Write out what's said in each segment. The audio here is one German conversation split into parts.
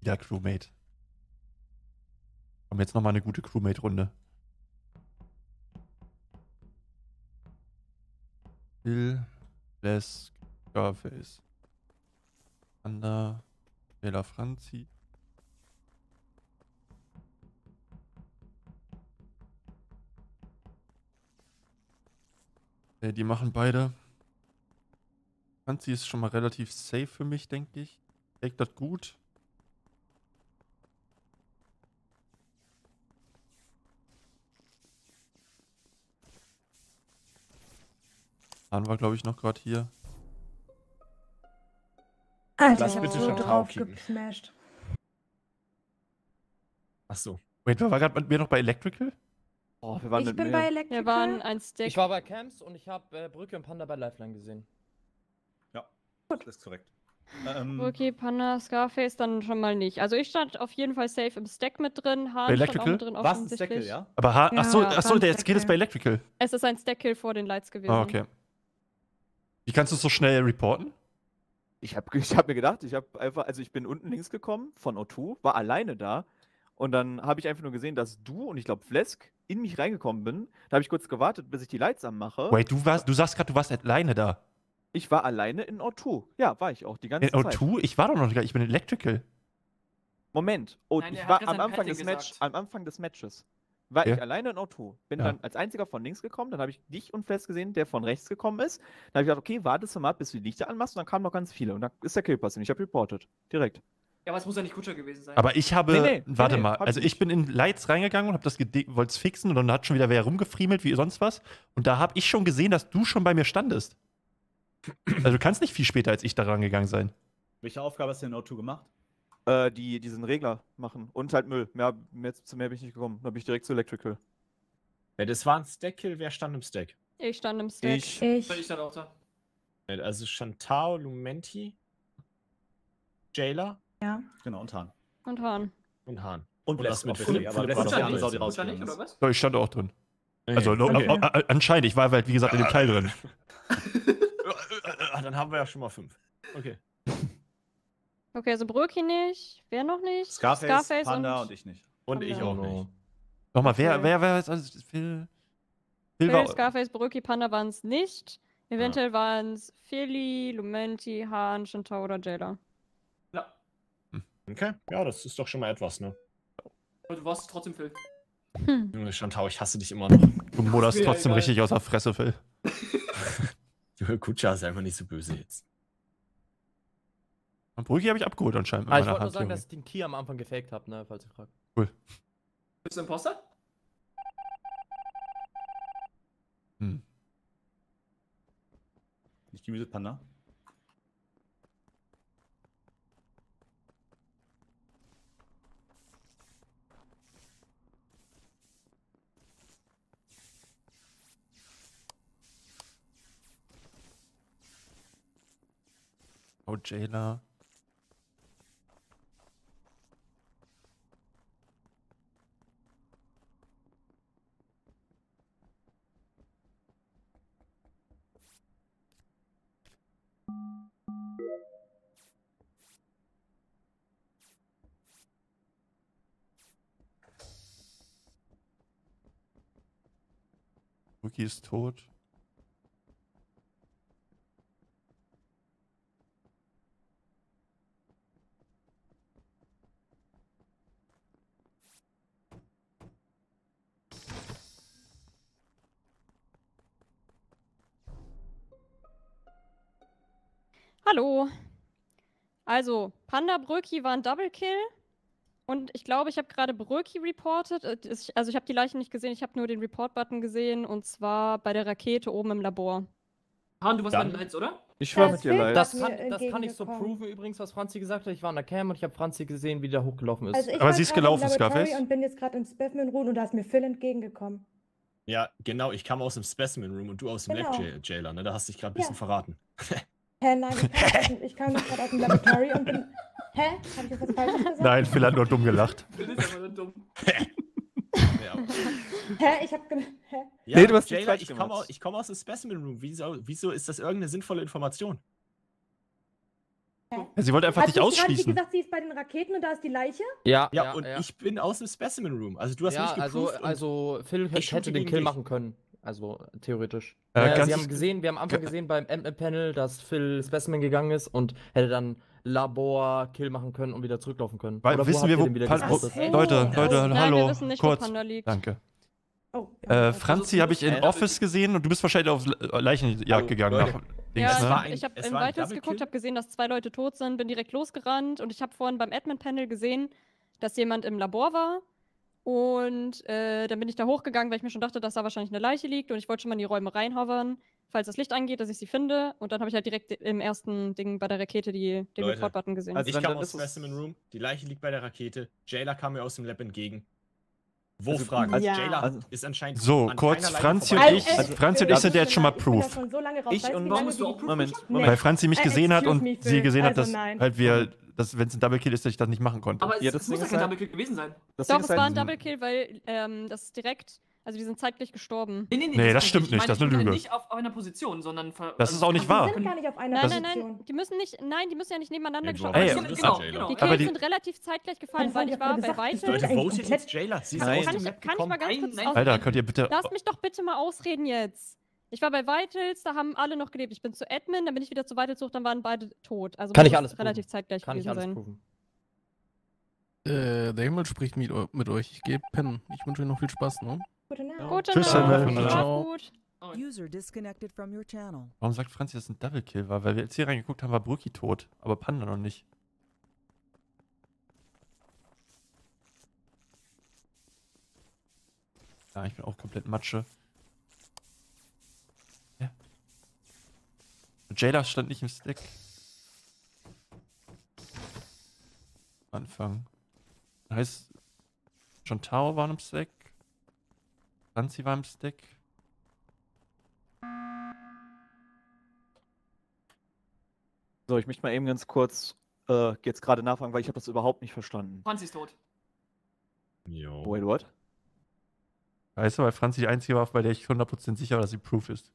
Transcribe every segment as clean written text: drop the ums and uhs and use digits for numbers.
Ja, Crewmate. Komm, jetzt nochmal eine gute Crewmate-Runde. Phil, Flesk, Scarface. Panda, Bela Franzi. Die machen beide. Franzi ist schon mal relativ safe für mich, denke ich. Deckt das gut. Dann war, glaube ich, noch gerade hier. Alter, Lass ich hab bitte so schon drauf draufkicken. gesmashed. Achso. Wait, wer war gerade mit mir noch bei Electrical? Oh, wir waren Ich mit bin mir. bei Electrical. Wir waren ein Stack. Ich war bei Camps und ich habe Brücke und Panda bei Lifeline gesehen. Ja, das ist korrekt. Okay, Panda, Scarface dann schon mal nicht. Also ich stand auf jeden Fall safe im Stack mit drin. Hahn stand auch Electrical? mit drin Was ein offensichtlich. Stackel, ja? Aber Ja, achso, war ein der jetzt geht es Stack, bei Electrical. Es ist ein Stack-Kill vor den Lights gewesen. Ah, okay. Wie kannst du es so schnell reporten? Ich hab mir gedacht, ich bin unten links gekommen von O2, war alleine da und dann habe ich einfach nur gesehen, dass du und ich glaube Flesk in mich reingekommen bin. Da habe ich kurz gewartet, bis ich die Lights anmache. Wait, du sagst gerade, du warst alleine da. Ich war alleine in O2. Ja, war ich auch die ganze In Zeit. O2? Ich war doch noch gar nicht, ich bin in Electrical. Moment. Oh, Nein, er ich hat war gerade am sein Anfang Padding am Anfang des Matches. War Ja. ich alleine in O2. Bin Ja. dann als einziger von links gekommen, dann habe ich dich und Flesk gesehen, der von rechts gekommen ist. Dann habe ich gedacht, okay, wartest du mal, bis du die Lichter anmachst und dann kamen noch ganz viele. Und dann ist der Kill passiert. Ich habe reportet. Direkt. Ja, aber es muss ja nicht Kutscher gewesen sein. Aber ich habe, Nee, warte nee, mal, hab also ich ich bin in Lights reingegangen und habe das wollte es fixen und dann hat schon wieder wer rumgefriemelt wie sonst was. Und da habe ich schon gesehen, dass du schon bei mir standest. Also du kannst nicht viel später als ich da rangegangen sein. Welche Aufgabe hast du in O2 gemacht? Diesen Regler machen. Und halt Müll. Zu mehr bin ich nicht gekommen. Dann bin ich direkt zu Electrical. Ja, das war ein Stack-Kill. Wer stand im Stack? Ich stand im Stack. Ich. Ich stand auch da. Also Shantao, Lumenti, Jailer Ja. Genau, und Hahn. Und Hahn. und Hahn. Und das Flesk, mit obviously, Philipp. aber Philipp Flesk war ist die doch andere dabei. Sau, die Kutscher nicht, oder rausgegangen ist. was? So, ich stand auch drin. Okay. Also Okay. anscheinend, ich war halt, wie gesagt, in dem Teil drin. Dann haben wir ja schon mal 5. Okay. Okay, also Bröki nicht. Wer noch nicht? Scarface, Panda und ich nicht. Und ich Panda. auch nicht. Nochmal, Okay. wer ist also Phil Phil, war. Scarface, Bröki, Panda waren es nicht. Eventuell waren es Philly, Lumenti, Hahn, Shantao oder Jailer. Ja. Okay, ja, das ist doch schon mal etwas, ne? Aber du warst trotzdem Phil. Junge, Shantao, ich hasse dich immer noch. Du moderst Mir trotzdem egal. richtig aus der Fresse, Phil. Junge, Kutscher ist einfach nicht so böse jetzt. Und Brügge habe ich abgeholt anscheinend mit Ah, ich meiner wollte nur sagen, Hand. dass ich den Key am Anfang gefaked habe, ne, falls ihr fragt. Cool. Bist du Imposter? Hm. Nicht gemutet, Panda. Oh, Jailer. Rookie ist tot. Hallo. Also, Panda Bröki war ein Double Kill. Und ich glaube, ich habe gerade Bröki reported. Also ich habe die Leichen nicht gesehen, ich habe nur den Report-Button gesehen. Und zwar bei der Rakete oben im Labor. Han, du warst Dann- bei den Lights, oder? Ich war Das mit dir Bild, live. was Das mir kann ich so entgegengekommen. proven übrigens, was Franzi gesagt hat. Ich war an der Cam und ich habe Franzi gesehen, wie der hochgelaufen ist. Also ich Aber war sie ist gerade im gelaufen, Laboratory Scarface. und bin jetzt gerade im Specimen Room und da ist mir Phil entgegengekommen. Ja, genau, ich kam aus dem Specimen Room und du aus dem Genau. Lab Jailer, ne? Da hast du dich gerade ein bisschen Ja. verraten. Hä, nein, ich kam gerade aus dem Laboratory und bin... Hä? Hab ich jetzt was Falsches gesagt? Nein, Phil hat nur dumm gelacht. Phil ist aber nur dumm. Ja, Hä? Ich hab... Hä? ja, Nee, du hast nichts Jailer, falsch ich komme gemacht. komm aus dem Specimen Room. Wieso ist das irgendeine sinnvolle Information? Ja, sie wollte einfach Hat dich nicht Franzi ausschließen. gesagt, sie ist bei den Raketen und da ist die Leiche? Ja, Ja, und ich bin aus dem Specimen Room. Also du hast mich geprüft. also Phil ich hätte shoote den gegen Kill dich. machen können. Also theoretisch. Ganz- Sie haben gesehen, wir haben am Anfang gesehen beim Panel, dass Phil Specimen gegangen ist und hätte dann Labor Kill machen können und wieder zurücklaufen können. Weil, Oder wissen habt wir, ihr wo den wieder Pan gespostet? Ach so. Leute, Nein, Nein, hallo, wir wissen nicht, kurz. wo Panda liegt. Danke. Oh, ja. Franzi habe ich in Office gesehen und du bist wahrscheinlich auf Leichenjagd gegangen. Leute. Nach Ja, Dings, ne? ich habe es in war ein Vitals Double geguckt, Kill? habe gesehen, dass 2 Leute tot sind, bin direkt losgerannt und ich habe vorhin beim Admin-Panel gesehen, dass jemand im Labor war. Und dann bin ich da hochgegangen, weil ich mir schon dachte, dass da wahrscheinlich eine Leiche liegt und ich wollte schon mal in die Räume reinhovern, falls das Licht angeht, dass ich sie finde. Und dann habe ich halt direkt im ersten Ding bei der Rakete den Leute, Report-Button gesehen. also Ich dann- kam dann aus dem ist es- Specimen Room, die Leiche liegt bei der Rakete, Jailer kam mir aus dem Lab entgegen. Wo Also, fragen? also- Jailer also- ist anscheinend. So, an kurz, keiner Leiche Franzi und vorbei. ich, Also, Franzi und ich sind ja jetzt schon mal Ich bin da Proof. schon so lange raus. Ich Weißt du, und wie warum lange bist du die- auch Proof? Moment, Nee. Moment. Weil Franzi mich gesehen hat excuse und me, sie Phil. gesehen hat, Also dass nein. halt wir, dass wenn es ein Double Kill ist, dass ich das nicht machen konnte. Aber Ja, es das muss Ding ja ist kein halt- Double Kill gewesen sein. Das Doch, Ding es ist war halt, ein Double Kill, weil das ist direkt, also die sind zeitgleich gestorben. Nee, Nee, das stimmt nicht, das ist eine ich meine Lüge. nicht auf einer Position, sondern. Das ist auch nicht Die wahr. sind gar nicht auf einer Nein, Position. die müssen ja nicht nebeneinander Irgendwo gestorben Ey, sein. Genau, Jailer. genau. Die Aber Kills die- sind relativ zeitgleich gefallen, Das weil hab ich ich doch war gesagt, bei das Vitals. sollte Leute, votet komplett- jetzt Jailer. Sie ist Nein. aus Kann dem ich, Lab kann ich mal gekommen. ganz Nein, kurz nein. ausreden? Alter, könnt ihr bitte. Lass mich doch bitte mal ausreden jetzt. Ich war bei Vitals, da haben alle noch gelebt. Ich bin zu Admin, dann bin ich wieder zu Vitals hoch, dann waren beide tot. Also Kann muss ich alles es relativ proven. zeitgleich Kann ich gewesen alles sein. proven. Der Himmel spricht mit euch. Ich gehe pennen. Ich wünsche euch noch viel Spaß, ne? Gute Nacht. Gute Tschüss, Nacht. Himmel. Schlaf Ciao. gut. User disconnected from your channel. Warum sagt Franzi, dass es ein Double Kill war? Weil wir jetzt hier reingeguckt haben, war Brookie tot, aber Panda noch nicht. Ja, ich bin auch komplett Matsche. Ja. Jailer stand nicht im Stack. Anfang. Heißt, John Tower war im Stack. Franzi war im Stack. So, ich möchte mal eben ganz kurz jetzt gerade nachfragen, weil ich habe das überhaupt nicht verstanden. Franzi ist tot. Jo. Wait, what? Weißt du, weil Franzi die einzige war, bei der ich 100% sicher war, dass sie Proof ist.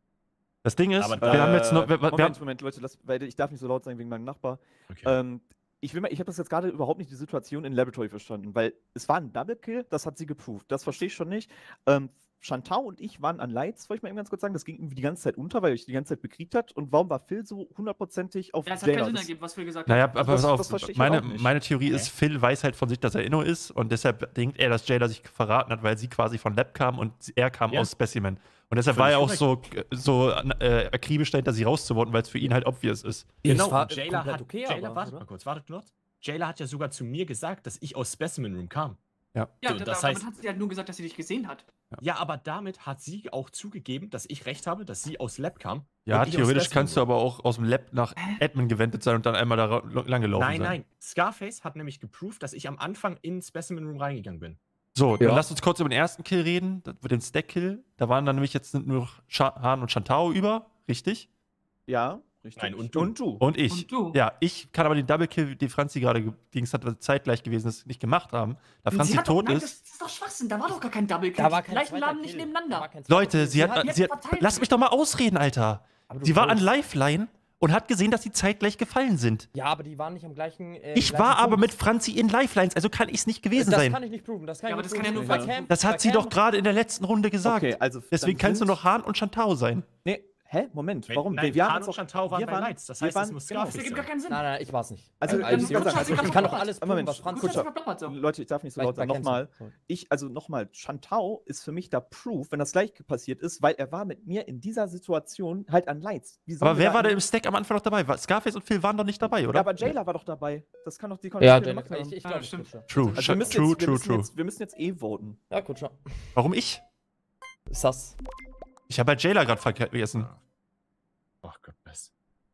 Das Ding ist, Aber wir haben jetzt noch. Wir Moment, haben, Moment, Leute, weil ich darf nicht so laut sein wegen meinem Nachbar. Okay. Ich habe das jetzt gerade überhaupt nicht die Situation in Laboratory verstanden, weil es war ein Double Kill, das hat sie geproved. Das verstehe ich schon nicht. Chantal und ich waren an Lights, wollte ich mal eben ganz kurz sagen. Das ging irgendwie die ganze Zeit unter, weil ich die ganze Zeit bekriegt hat. Und warum war Phil so hundertprozentig auf Ja, es hat keinen Jailer? Sinn Das- ergeben, was Phil gesagt naja, hat. aber das- pass das verstehe auf, ich meine, auch nicht. meine Theorie ist, Phil weiß halt von sich, dass er Inno ist und deshalb denkt er, dass Jailer sich verraten hat, weil sie quasi von Lab kam und er kam Ja. aus Specimen. Und deshalb Völlig war er auch so akribisch dahinter, sie rauszuworten, weil es für ihn halt obvious ist. Genau, Es war und Jailer komplett hat. okay, Jailer, aber, warte oder? mal kurz, wartet noch. Jailer hat ja sogar zu mir gesagt, dass ich aus Specimen Room kam. Ja, So, das heißt, damit hat sie halt nur gesagt, dass sie dich gesehen hat. ja, aber damit hat sie auch zugegeben, dass ich recht habe, dass sie aus Lab kam. Ja, und ich aus theoretisch Specimen kannst du Room. aber auch aus dem Lab nach Admin gewendet sein und dann einmal da lang gelaufen Nein, sein. nein. Scarface hat nämlich geproved, dass ich am Anfang in Specimen Room reingegangen bin. So, dann Ja. lass uns kurz über den ersten Kill reden, über den Stack-Kill. Da waren dann nämlich jetzt nur noch Hahn und Chantao über, richtig? Ja, richtig. Nein, und du. Und du. Und ich. Und du. Ja, ich kann aber den Double-Kill, den Franzi gerade gedings hat, was zeitgleich gewesen ist, nicht gemacht haben. Da Sie Franzi hat doch- tot nein, ist. Das ist doch Schwachsinn, da war doch gar kein Double Kill. Da war Die kein Leichen zweiter lagen nicht Kill. Da nebeneinander. war kein zweiter Leute, Kill. sie hat. verteilt. Lass mich doch mal ausreden, Alter. Aber du Sie war an tollst. Lifeline und hat gesehen, dass sie zeitgleich gefallen sind. Ja, aber die waren nicht am gleichen. Ich war aber mit Franzi in Lifelines, also kann ich es nicht gewesen Das sein. kann ich nicht proven. Das kann Ja, ich aber nicht das kann ja proven. nur Bei Franzi- Cam- Das bei hat sie Cam- doch gerade in der letzten Runde gesagt. Okay, also. Deswegen dann kannst du sind- noch Hahn und Chantao sein. Nee, hä? Moment, warum? Nein, wir haben Hahn uns und doch- Chantal waren wir bei waren- Lights. Das wir heißt, waren- es muss genau. Das Scarface ergibt gar sein. keinen Sinn. Nein, nein, ich war's nicht. Also, Dann ich Kutscher sagen, hat sie gerade Ich kann doch verplappert. alles Aber proven, Mensch, was Franz Kutscher Kutscher. hat verplappert so. Leute, ich darf nicht so Vielleicht laut sein. bei Cancel. Nochmal. Sorry. Nochmal, Chantao ist für mich da Proof, wenn das gleich passiert ist, weil er war mit mir in dieser Situation halt an Lights. Wie sollen Aber wir wer war da in- im Stack am Anfang noch dabei? Scarface und Phil waren doch nicht dabei, oder? Ja, aber Jailer war doch dabei. Das kann doch die Ja, Konstellation Jalen, gemacht haben. ich Ja, glaube, stimmt. Kutscher. True, Also wir müssen true, jetzt, wir true, müssen true. Jetzt, wir müssen jetzt eh voten. Ja, Kutscher. Warum ich? Sass. Ich habe bei Jailer gerade vergessen. Ach Gott, was.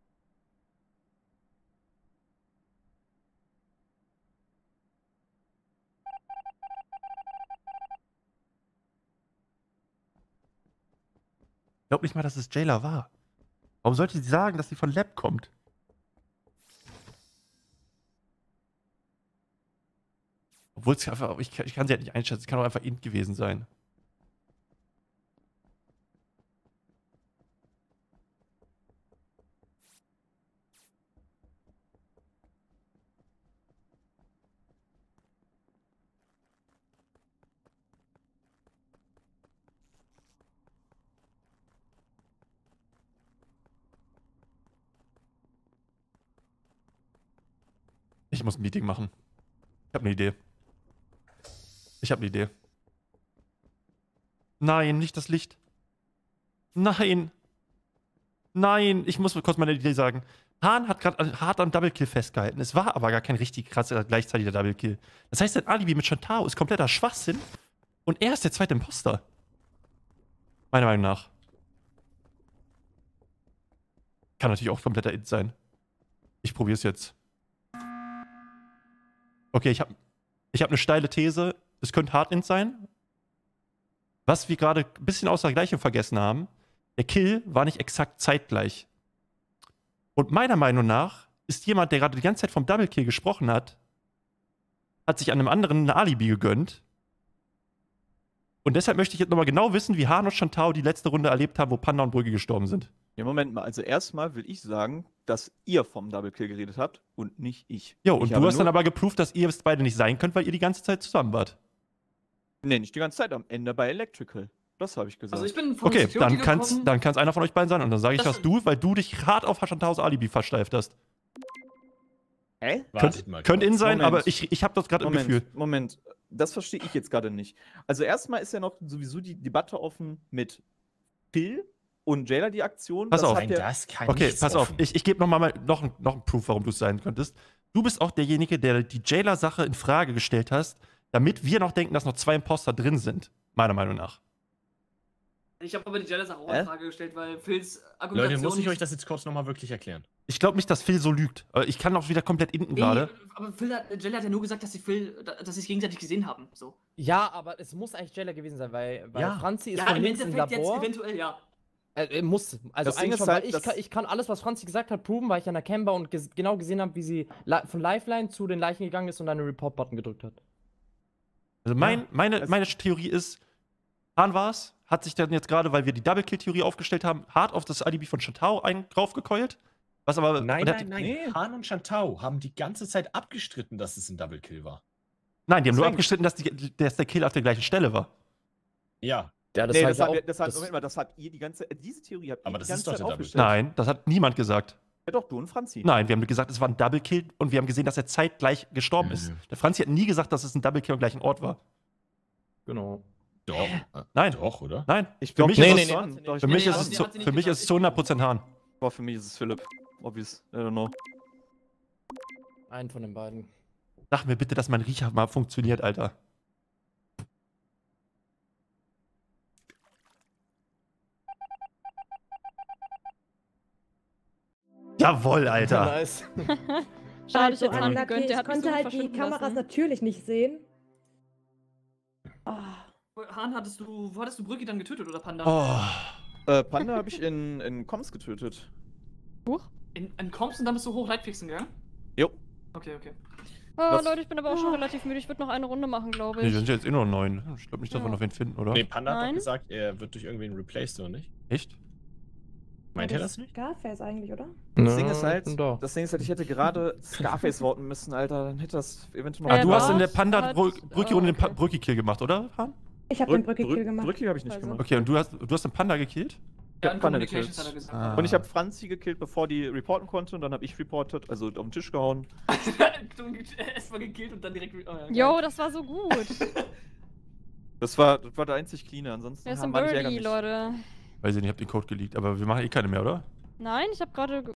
Ich glaube nicht mal, dass es Jailer war. Warum sollte sie sagen, dass sie von Lab kommt? Obwohl es einfach, ich kann sie halt nicht einschätzen. Es kann auch einfach Int gewesen sein. Ich muss ein Meeting machen. Ich habe eine Idee. Nein, nicht das Licht. Nein. Nein, ich muss kurz meine Idee sagen. Hahn hat gerade hart am Double Kill festgehalten. Es war aber gar kein richtig krasser gleichzeitiger Double Kill. Das heißt, sein Alibi mit Shantaro ist kompletter Schwachsinn. Und er ist der zweite Imposter. Meiner Meinung nach. Kann natürlich auch kompletter Int sein. Ich probiere es jetzt. Okay, ich hab eine steile These. Es könnte Hard Int sein. Was wir gerade ein bisschen außer der Gleichung vergessen haben, der Kill war nicht exakt zeitgleich. Und meiner Meinung nach ist jemand, der gerade die ganze Zeit vom Double Kill gesprochen hat sich an einem anderen ein Alibi gegönnt. Und deshalb möchte ich jetzt nochmal genau wissen, wie Hahn und Shantaro die letzte Runde erlebt haben, wo Panda und Brügge gestorben sind. Ja, Moment mal. Also erstmal will ich sagen, dass ihr vom Double Kill geredet habt und nicht ich. Jo, und du hast dann aber geprüft, dass ihr es beide nicht sein könnt, weil ihr die ganze Zeit zusammen wart. Nee, nicht die ganze Zeit. Am Ende bei Electrical. Das habe ich gesagt. Also ich bin von Okay, Security dann kann's einer von euch beiden sein. Und dann sage ich Das das du, weil du dich hart auf Shantaros Alibi versteift hast. Hä? Könnte in sein, Moment. aber ich habe das gerade im Gefühl. Moment, das verstehe ich jetzt gerade nicht. Also erstmal ist ja noch sowieso die Debatte offen mit Phil und Jailer die Aktion. Pass auf. Okay, pass auf. Ich gebe noch einen Proof, warum du es sein könntest. Du bist auch derjenige, der die Jailer-Sache in Frage gestellt hast, damit wir noch denken, dass noch 2 Imposter drin sind. Meiner Meinung nach. Ich habe aber die Jailer-Sache auch in Frage gestellt, weil Phils Argumentation... Leute, muss ich euch das jetzt kurz nochmal wirklich erklären? Ich glaube nicht, dass Phil so lügt. Ich kann auch wieder komplett inten gerade. Aber Jailer hat ja nur gesagt, dass sie es gegenseitig gesehen haben. So. Ja, aber es muss eigentlich Jailer gewesen sein, weil Franzi ist Ja, von im links im Endeffekt Labor. jetzt eventuell, ja. Muss. Also Das Ding eigentlich ist schon, halt, weil ich kann alles, was Franzi gesagt hat, proben, weil ich an der Cam war und genau gesehen habe, wie sie von Lifeline zu den Leichen gegangen ist und dann den Report-Button gedrückt hat. Also meine Theorie ist, Hahn war's, hat sich dann jetzt gerade, weil wir die Double-Kill-Theorie aufgestellt haben, hart auf das Alibi von Shantaro draufgekeult. Was aber. Nein. Hahn und Shantaro haben die ganze Zeit abgestritten, dass es ein Double-Kill war. Nein, die haben nur abgestritten, dass der Kill auf der gleichen Stelle war. Ja. Ja, Nee, das habt ihr die ganze diese Theorie habt ihr Aber die das ganze ist doch Zeit der Double aufgestellt. Nein, das hat niemand gesagt. Ja doch, du und Franzi. Nein, wir haben gesagt, es war ein Double-Kill und wir haben gesehen, dass er zeitgleich gestorben ist. Der Franzi hat nie gesagt, dass es ein Double-Kill am gleichen Ort war. Genau. Doch. Nein. Doch, oder? Nein. Ich Für glaub, mich nee, ist nee, es nee, schon. doch, Für mich nee, ist hat es sie nicht für mich ist es zu 100% Hahn. Boah, für mich ist es Philipp. Obvious. I don't know. Einen von den beiden. Sag mir bitte, dass mein Riecher mal funktioniert, Alter. Jawohl, Alter. Nice. Schade, ich Also, hätte es Hahn unlucky, gegönnt, der ich hat mich so konnte halt die verschwinden Kameras lassen. natürlich nicht sehen. Ah. Hahn, wo hattest du Brücke dann getötet, oder Panda? Oh. Panda habe ich in Coms getötet. Huch. In Comps und dann bist du hoch Lightfixen gegangen? Jo. Okay. Oh, Was? Leute, ich bin aber auch schon relativ müde. Ich würde noch eine Runde machen, glaube Nee, ich. wir sind ja jetzt eh nur 9. Ich glaube nicht, dass wir Ja. noch wen finden, oder? Nee, Panda hat Nein. doch gesagt, er wird durch irgendwen replaced, oder nicht? Echt? Meint er das nicht? Scarface eigentlich, oder? Das Ding ist halt, Da. ich hätte gerade Scarface voten müssen, Alter. Dann hätte das eventuell noch. Ah, du hast in der Lars Panda hat- Brücki und den okay. Brücki-Kill gemacht, oder, Hahn? Ich habe den Brücke-Kill gemacht. Brücki habe ich nicht Also. gemacht. Okay, und du hast den Panda gekillt? Ja, in Panda Communications gekillt. hat er gesagt. Ah. Und ich habe Franzi gekillt, bevor die reporten konnte. Und dann habe ich reportet, also auf den Tisch gehauen. Erstmal gekillt und dann direkt... Oh, ja, geil. Yo, das war so gut. Das war der einzig Cleane. Ansonsten Wer ist ein war nicht Birdie, ärgerlich. Leute? Weiß ich nicht, ich hab den Code geleakt, aber wir machen eh keine mehr, oder? Nein, ich habe gerade